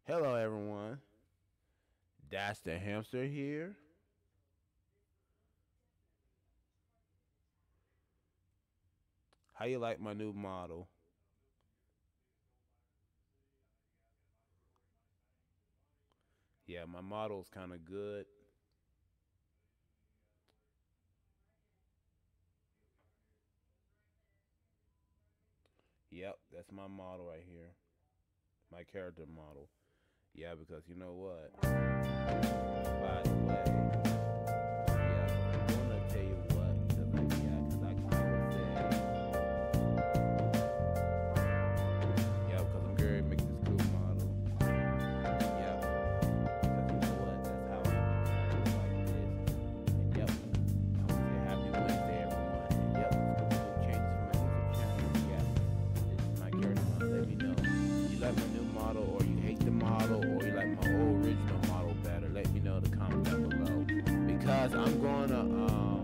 Hello everyone, that's the hamster here. How you like my new model? Yeah, my model's kind of good. Yep, that's my model right here. My character model. Yeah, because you know what? By the way, yeah, I'm gonna tell you what, because I can say, yeah, because I'm going to make this cool model. Yeah, because you know what? That's how I become like this. And yep, I want to say happy Wednesday, everyone. And yep, there's a couple changes for my YouTube channel. Yeah, this is my character model. Let me know. You like my new model, or you hate the model, or you like my old original model better? Let me know in the comment down below, because I'm gonna